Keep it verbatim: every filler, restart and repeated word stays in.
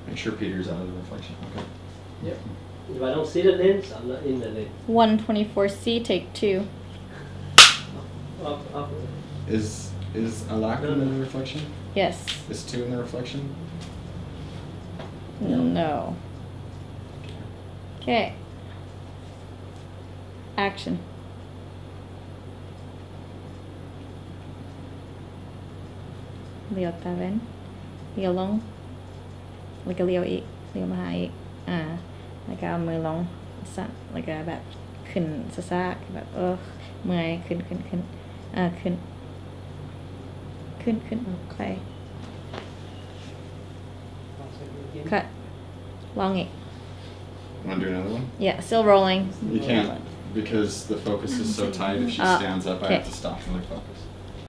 Make sure Peter's out of the reflection. Okay. Yep. If I don't see the lens, I'm not in the lens. one twenty-four C, take two. Up, up. Is is a lack No, in the no. reflection? Yes. Is two in the reflection? No. No. Okay. Action. Leo ตาเว้นเลี้ยวลงแล้วก็เลี้ยวอีกเลี้ยวมาหาอีกอ่าแล้วก็เอามือลงสั่นแล้วก็แบบขึ้นซ่าๆแบบเออเมื่อยขึ้นขึ้นขึ้นอ่าขึ้นขึ้นขึ้นไป cut ลองอีก Want to do another one? yeah still rolling You can't because the focus is so tight. If she Uh, stands up, I okay. have to stop and like focus.